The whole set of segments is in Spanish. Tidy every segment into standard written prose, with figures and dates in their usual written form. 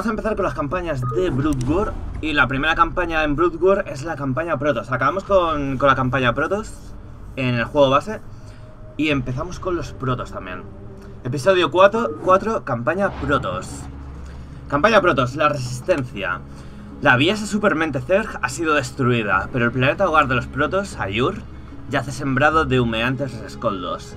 vamos a empezar con las campañas de Brood War. Y la primera campaña en Brood War es la campaña Protoss. Acabamos con la campaña Protoss en el juego base. Y empezamos con los Protoss también. Episodio 4, campaña Protoss. Campaña Protoss, la resistencia. La vieja supermente Zerg ha sido destruida, pero el planeta hogar de los Protoss, Ayur, yace sembrado de humeantes rescoldos.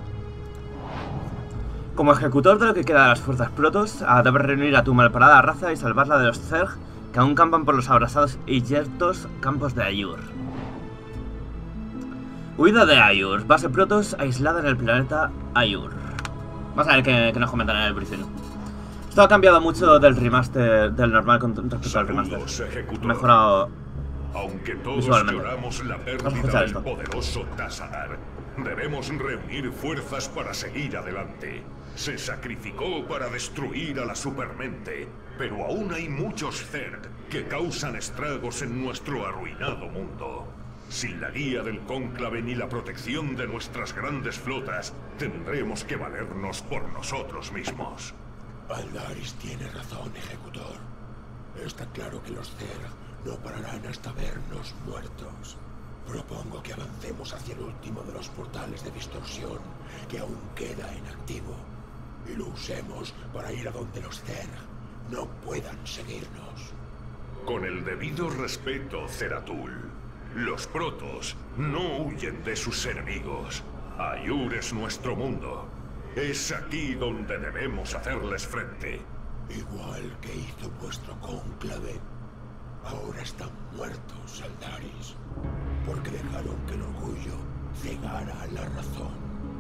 Como ejecutor de lo que queda de las fuerzas Protoss, debes reunir a tu malparada raza y salvarla de los Zerg que aún campan por los abrasados y yertos campos de Ayur. Huida de Ayur, base Protoss aislada en el planeta Ayur. Vamos a ver qué nos comentan en el briefing. Esto ha cambiado mucho del remaster, del normal con respecto al remaster. Mejorado. Aunque todos lloramos la pérdida del poderoso Tassadar, debemos reunir fuerzas para seguir adelante. Se sacrificó para destruir a la supermente, pero aún hay muchos Zerg que causan estragos en nuestro arruinado mundo. Sin la guía del cónclave ni la protección de nuestras grandes flotas, tendremos que valernos por nosotros mismos. Aldaris tiene razón, ejecutor. Está claro que los Zerg no pararán hasta vernos muertos. Propongo que avancemos hacia el último de los portales de distorsión, que aún queda en activo, y lo usemos para ir a donde los Zerg no puedan seguirnos. Con el debido respeto, Zeratul, los Protoss no huyen de sus enemigos. Ayur es nuestro mundo. Es aquí donde debemos hacerles frente. Igual que hizo vuestro cónclave. Ahora están muertos, Aldaris, porque dejaron que el orgullo cegara a la razón.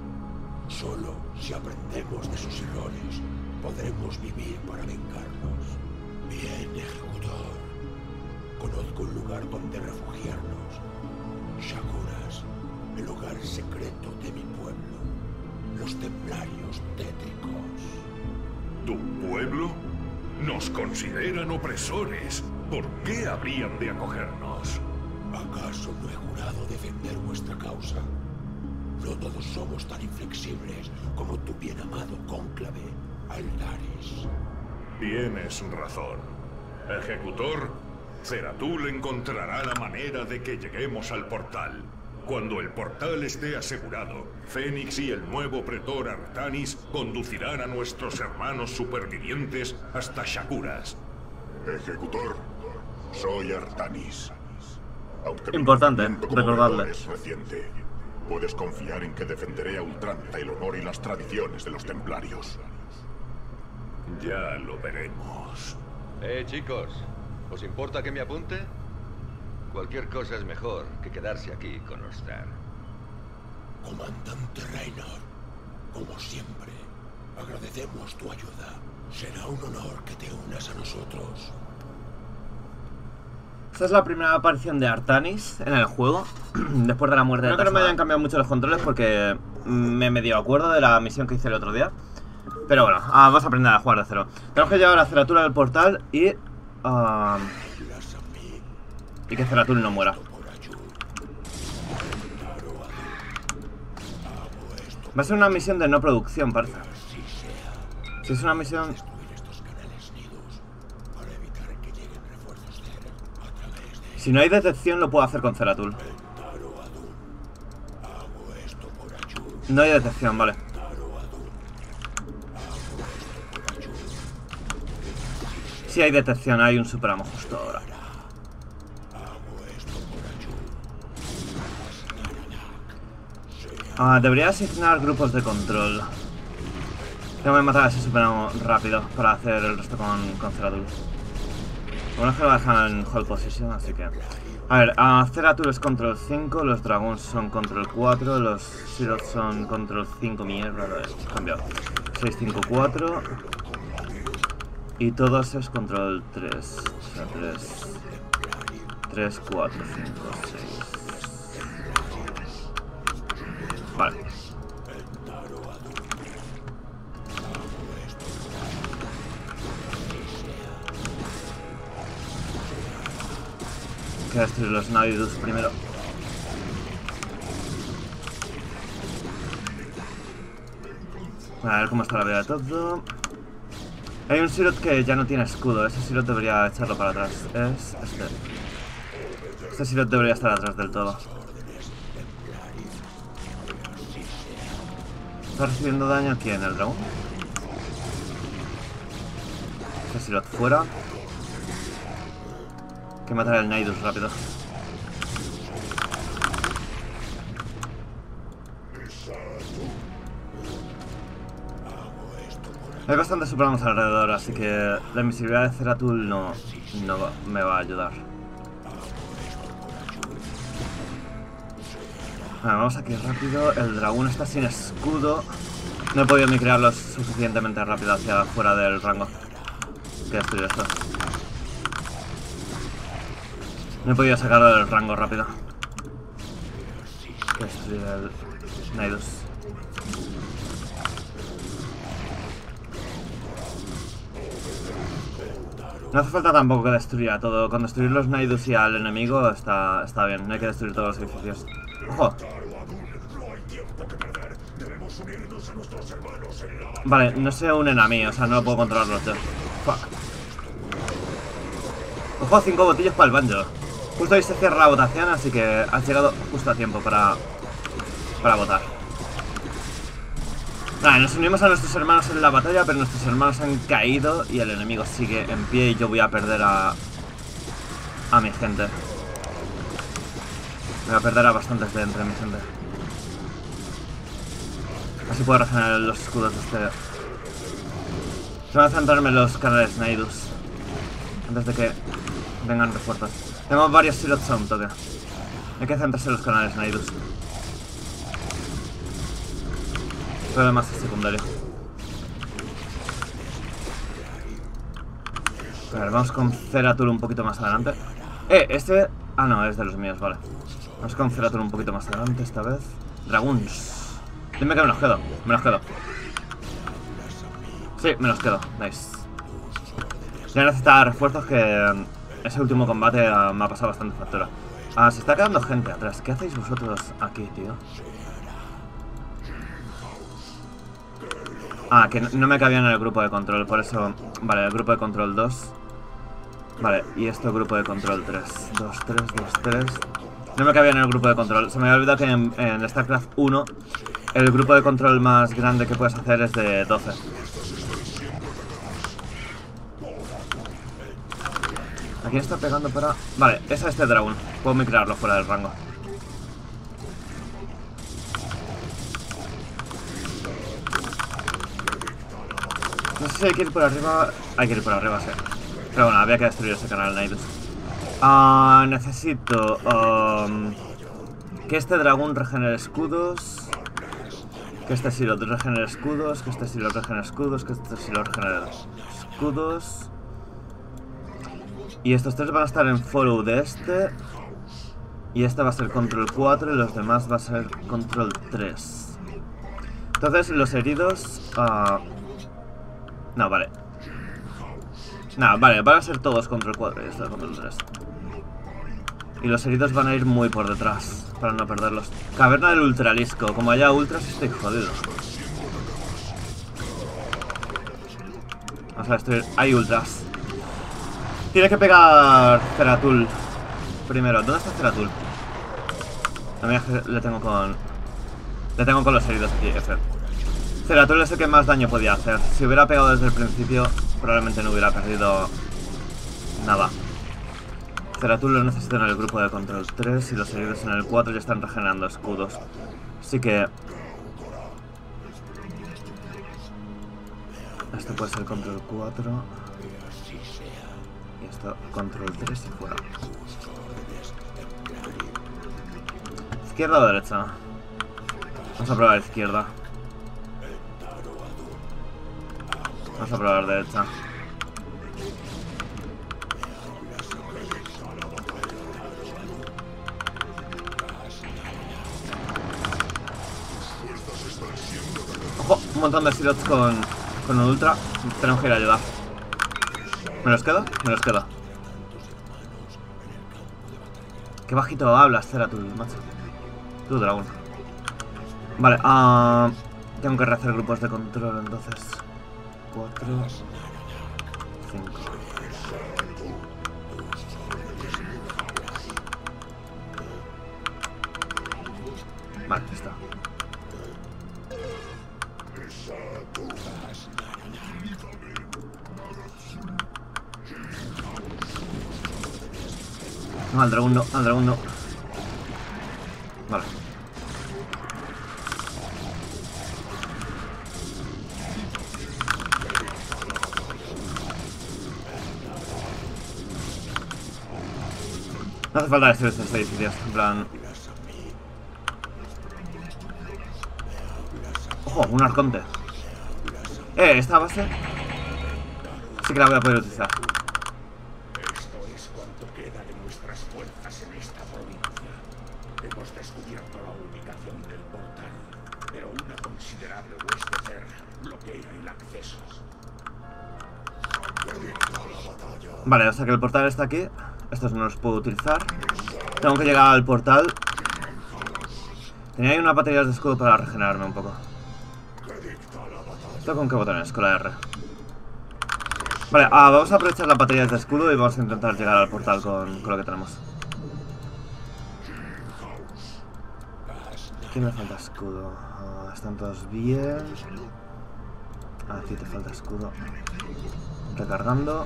Solo si aprendemos de sus errores, podremos vivir para vengarnos. Bien, ejecutor. Conozco un lugar donde refugiarnos. Shakuras, el hogar secreto de mi pueblo. Los templarios tétricos. ¿Tu pueblo? Nos consideran opresores. ¿Por qué habrían de acogernos? ¿Acaso no he jurado defender vuestra causa? No todos somos tan inflexibles como tu bien amado cónclave, Aldaris. Tienes razón. Ejecutor, Zeratul encontrará la manera de que lleguemos al portal. Cuando el portal esté asegurado, Fénix y el nuevo pretor Artanis conducirán a nuestros hermanos supervivientes hasta Shakuras. Ejecutor, soy Artanis. Aunque importante, mi como recordarle. es reciente, puedes confiar en que defenderé a ultranza el honor y las tradiciones de los templarios. Ya lo veremos. Chicos, ¿os importa que me apunte? Cualquier cosa es mejor que quedarse aquí con los Zerg. Comandante Reynor, como siempre, agradecemos tu ayuda. Será un honor que te unas a nosotros. Esta es la primera aparición de Artanis en el juego, después de la muerte de Tassadar. Creo que no me hayan cambiado mucho los controles porque me medio acuerdo de la misión que hice el otro día. Pero bueno, vamos a aprender a jugar de cero. Tenemos que llevar a Zeratul al portal y que Zeratul no muera. Va a ser una misión de no producción, parece. Si es una misión... Si no hay detección, lo puedo hacer con Zeratul. No hay detección, vale. Si hay detección, hay un superamo justo ahora. Debería asignar grupos de control. Tengo que matar a ese superamo rápido para hacer el resto con Zeratul. Bueno, es que lo dejan en hold position, así que... A ver, Zeratul es control 5, los Dragons son control 4, los Siroth son control 5, mierda, lo he cambiado. 6, 5, 4. Y todos es control 3. O sea, 3, 4, 5, 6. Vale. Hay que destruir los Navidus primero. A ver cómo está la vida de todo. Hay un Sirot que ya no tiene escudo. Ese Sirot debería echarlo para atrás. Es este. Este Sirot debería estar atrás del todo. ¿Está recibiendo daño aquí en el dragón? Este Sirot fuera. Hay que matar al Nidus rápido. Hay bastantes supremos alrededor, así que la invisibilidad de Zeratul no me va a ayudar. Bueno, vamos aquí rápido. El dragón está sin escudo. No he podido ni crearlo suficientemente rápido hacia fuera del rango. Que destruir esto. No he podido sacarlo del rango rápido. Que destruir el Nidus. No hace falta tampoco que destruya todo. Con destruir los Nidus y al enemigo está bien. No hay que destruir todos los edificios. ¡Ojo! Vale, no se unen a mí, o sea, no puedo controlarlos yo. Fuck. ¡Ojo! 5 botillos para el banjo. Justo ahí se cierra la votación, así que has llegado justo a tiempo para votar. Vale, nos unimos a nuestros hermanos en la batalla, pero nuestros hermanos han caído y el enemigo sigue en pie y yo voy a perder a mi gente. Voy a perder a bastantes de entre mi gente. Así puedo regenerar los escudos de este. Se van a centrarme en los canales Nidus antes de que vengan refuerzos. Tengo varios silots a un toque. Hay que centrarse en los canales Nidus. Todo lo demás es secundario. A ver, vamos con Zeratul un poquito más adelante. Este... Ah, no, es de los míos, vale. Vamos con Zeratul un poquito más adelante esta vez. Dragoons. Dime que me los quedo. Me los quedo. Sí, me los quedo. Nice. Ya necesitaba refuerzos que... Ese último combate me ha pasado bastante factura. Se está quedando gente atrás. ¿Qué hacéis vosotros aquí, tío? Que no me cabía en el grupo de control, por eso... Vale, el grupo de control 2. Vale, y esto grupo de control 3. 2, 3, 2, 3. No me cabía en el grupo de control. Se me había olvidado que en StarCraft 1 el grupo de control más grande que puedes hacer es de 12. ¿A quién está pegando para...? Vale, es a este dragón. Puedo micrarlo fuera del rango. No sé si hay que ir por arriba... Hay que ir por arriba, sí. Pero bueno, había que destruir ese canal Nidus. Necesito... que este dragón regenere escudos. Que este Sirot regenere escudos. Que este Sirot regenere escudos. Que este Sirot regenere escudos. Y estos tres van a estar en follow de este. Y este va a ser control 4 y los demás va a ser control 3. Entonces los heridos... No, vale. No, vale, van a ser todos control 4 y esto control 3. Y los heridos van a ir muy por detrás para no perderlos. Caverna del Ultralisco. Como haya ultras estoy jodido. Vamos a destruir. Hay ultras. Tiene que pegar Zeratul primero. ¿Dónde está Zeratul? A mí le tengo con los heridos aquí, F. Zeratul es el que más daño podía hacer. Si hubiera pegado desde el principio, probablemente no hubiera perdido nada. Zeratul lo necesito en el grupo de control 3 y los heridos en el 4 ya están regenerando escudos. Así que... Esto puede ser control 4. Y esto control 3 y fuera. ¿Izquierda o derecha? Vamos a probar izquierda. Vamos a probar derecha. Ojo, un montón de silots con un ultra. Tenemos que ir a ayudar. ¿Me los quedo? Me los quedo. Qué bajito hablas, Zeratul, macho. Tu dragón. Vale, tengo que rehacer grupos de control entonces. 4. 5. Vale, está. No, al dragón no, al dragón no. Vale. No hace falta destruir estos edificios, en plan... ¡Ojo! Un arconte. Esta base sí que la voy a poder utilizar. Esto es cuanto queda de nuestras fuerzas en esta provincia. Hemos descubierto la ubicación del portal, pero una considerable hueste cerca bloquea el acceso. Vale, o sea que el portal está aquí. Estos no los puedo utilizar. Tengo que llegar al portal. Tenía ahí unas baterías de escudo para regenerarme un poco. ¿Esto con qué botones? Con la R. Vale, vamos a aprovechar las baterías de escudo y vamos a intentar llegar al portal con lo que tenemos. Aquí me falta escudo. Están todos bien. Aquí te falta escudo. Recargando.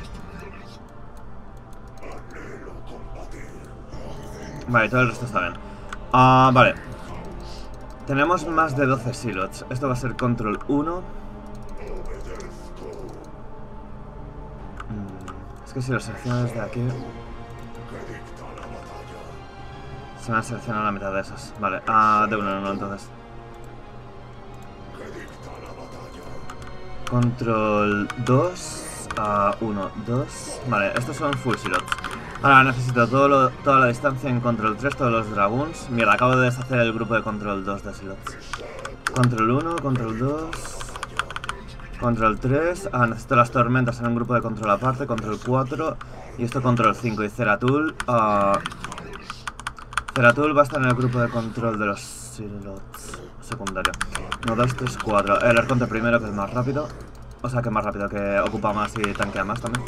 Vale, todo el resto está bien. Vale. Tenemos más de 12 silos. Esto va a ser control 1. Es que si lo selecciono desde aquí se me han seleccionado la mitad de esos. Vale, de uno en uno entonces. Control 2. 1, 2. Vale, estos son full silos. Ahora necesito toda la distancia en control 3, todos los dragoons. Mierda, acabo de deshacer el grupo de control 2 de slots. Control 1, control 2, control 3. Necesito las tormentas en un grupo de control aparte, control 4. Y esto control 5. Y Zeratul. Zeratul va a estar en el grupo de control de los slots secundario. 1, 2, 3, 4. El arconte primero, que es más rápido. O sea, que es más rápido, que ocupa más y tanquea más también.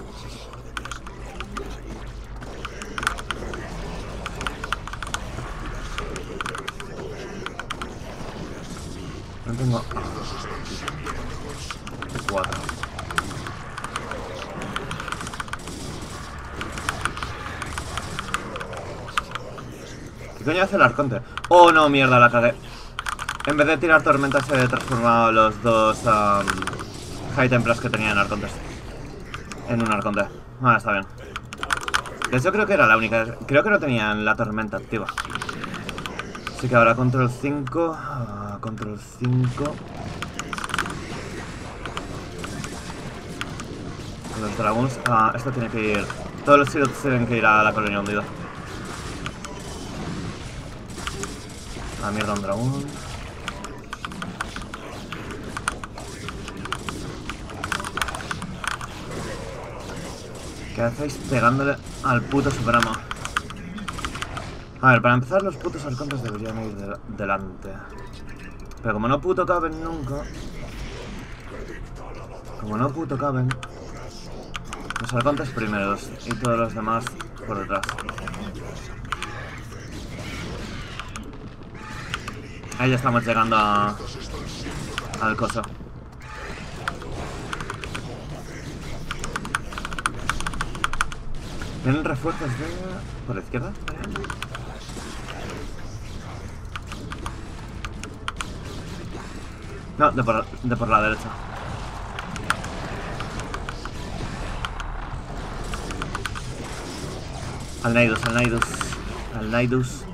No tengo... 4. ¿Qué coño hace el arconte? Oh no, mierda, la cagué. En vez de tirar tormentas he transformado los dos High Templars que tenían arcontes en un arconte. Está bien. De hecho creo que era la única. Creo que no tenían la tormenta activa. Así que ahora control 5. Control 5. Los dragons. Esto tiene que ir. Todos los silos tienen que ir a la colonia hundida. Mierda, un dragón. ¿Qué hacéis pegándole al puto Supremo? A ver, para empezar los putos arcontes deberían ir delante. Pero como no puto caben nunca... Como no puto caben... Los arcontes primeros y todos los demás por detrás. Ahí ya estamos llegando al coso. ¿Tienen refuerzos de... por la izquierda? No, de por la derecha. Al Nidus, al Nidus. Al Nidus.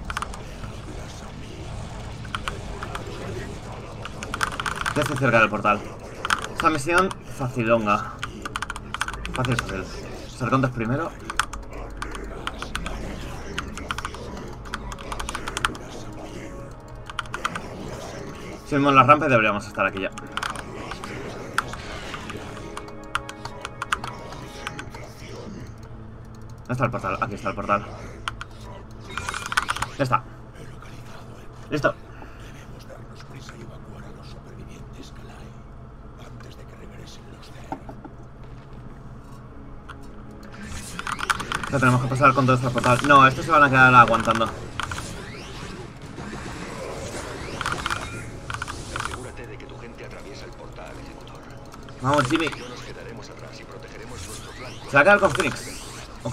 Ya estoy cerca del portal. Esta misión facilonga. Fácil. Los arcontes primero. Si vemos la rampa deberíamos estar aquí ya. ¿Dónde está el portal? Aquí está el portal. Ya está. Listo. Debemos darnos prisa y evacuar a los supervivientes, Kalai, antes de que regresen los Zerg. Que tenemos que pasar con todo este portal. No, estos se van a quedar aguantando. Asegúrate de que tu gente atraviesa el portal, ejecutor. Vamos, Jimmy. Nos quedaremos atrás y protegeremos nuestro flanco. Se va a quedar con Phoenix. Ok.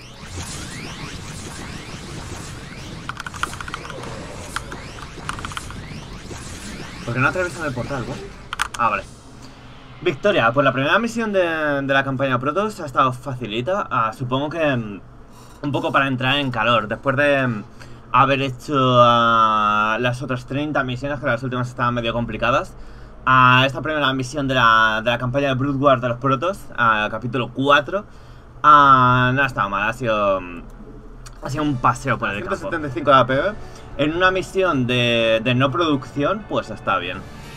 ¿Por qué no atraviesan el portal, ¿no? Ah, vale. Victoria, pues la primera misión de la campaña Protoss ha estado facilita. Supongo que un poco para entrar en calor. Después de haber hecho las otras 30 misiones, que las últimas estaban medio complicadas. Esta primera misión de la campaña de Brood War de los Protoss, capítulo 4, no ha estado mal, ha sido un paseo por el campo. 175 de APB. En una misión de no producción, pues está bien.